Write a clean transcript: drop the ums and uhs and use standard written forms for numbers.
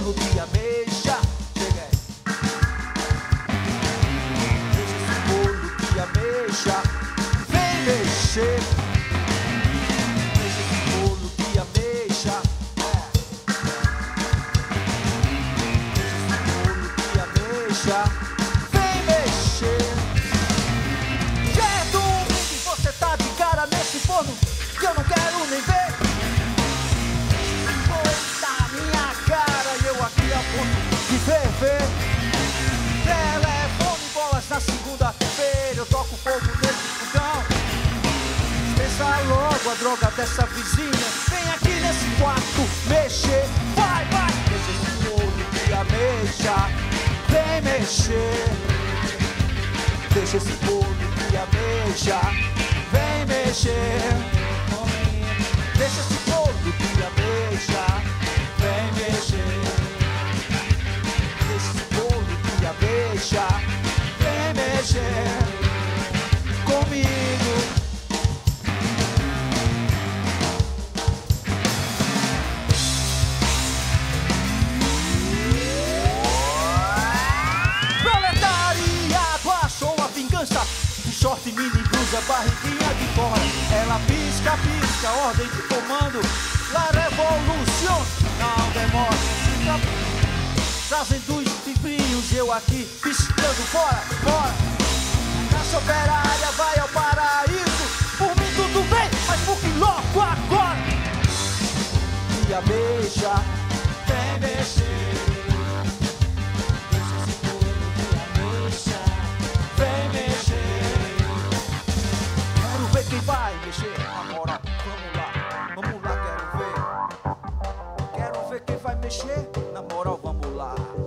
bolo de ameixa. Chega aí. Deixa esse bolo de ameixa. Vem mexer. Deixa esse bolo de ameixa. Vem mexer. Já é domingo e você tá de cara nesse forno que eu não quero nem ver. Volta minha cara e eu aqui a ponto de ferver. Telefone e bolas na segunda-feira, eu toco fogo nesse fogão. Esqueça logo a droga dessa vizinha. Vem aqui nesse quarto mexer. Vai, vai. Deixa esse bolo de ameixa. Vem mexer. Deixa esse bolo de ameixa. Vem mexer. Deixa esse bolo de ameixa. Vem mexer. Deixa esse bolo de ameixa. Vem mexer comigo. Short, mini-blusa, barriguinha de fora. Ela pisca, pisca, ordem de comando. La revolução não demora. Trazendo os livrinhos, eu aqui piscando fora, fora. Classe operária vai ao paraíso. Por mim tudo bem, mas por que logo agora? E a beija, vem mexer. Deixa esse bolo de ameixa. Vem mexer. Quem vai mexer na moral? Vamos lá, quero ver. Quero ver quem vai mexer na moral, vamos lá.